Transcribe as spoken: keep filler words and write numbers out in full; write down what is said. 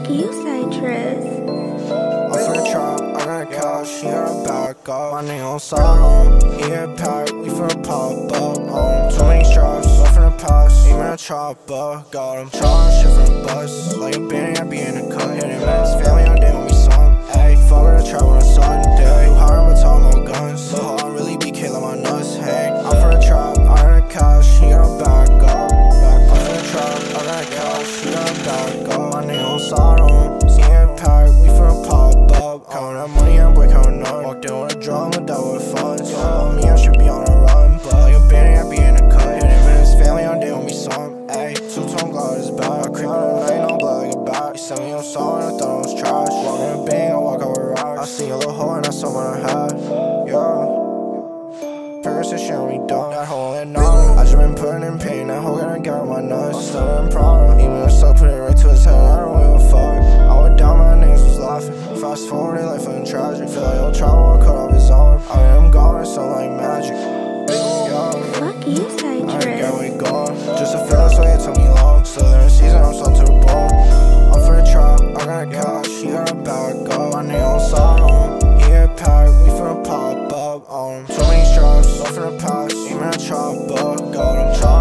you, Citrus. I'm finna trap, I got a couch, she got a back up. My nigga on side on, he hit pack, we finna pop up. On too many straps, I'm finna pass, he man a chopper. Got him trying shit from the bus, like a bandit, I be in the cut. Hit him and his family, I did with me some. Ayy, fuck with a trap on a Sunday. You hire him, but tell him more guns. So I really be killing my nuts, hey. I'm finna trap, I got a couch, he got a back up. Back up in the trap, I got a couch, he got a back up. My nigga on side on, he hit pack, we finna pop up. Counting that money, young boy counting up. Walked in with a drum, but that with funds. Told me I should be on a run, but like a bandit, I be in the cut. Hit him and his family, I did with me some. Ayy, two-tone glide is back. I creep on the lane, I'm blood like a bat. He sent me on song, and I thought it was trash. Walk in a bang, I walk over rocks. I see a little hole, and that's someone I had. Yeah. Paris is shit on me dumb. That hole ain't nothing. I just been putting in pain. That hole gonna get on my nuts. I'm still in problem. Even if I put it right to his head, I don't give a fuck. I went down, my niggas was laughing. Fast forward, life feeling tragic. Feel like he'll travel, I cut off his arm. I mean, I'm gone, it's something like magic. Yeah. Fuck you, Citrus. I get we gone. Just to feel this way, it took me long. Still there in season, I'm stuck to the bone. I'm for the trap, I got a couch, he got a back up. My nigga on side on, he hit pack, we finna pop up on him. Too many straps, I'm finna pass, he man a chopper. Got him chopped.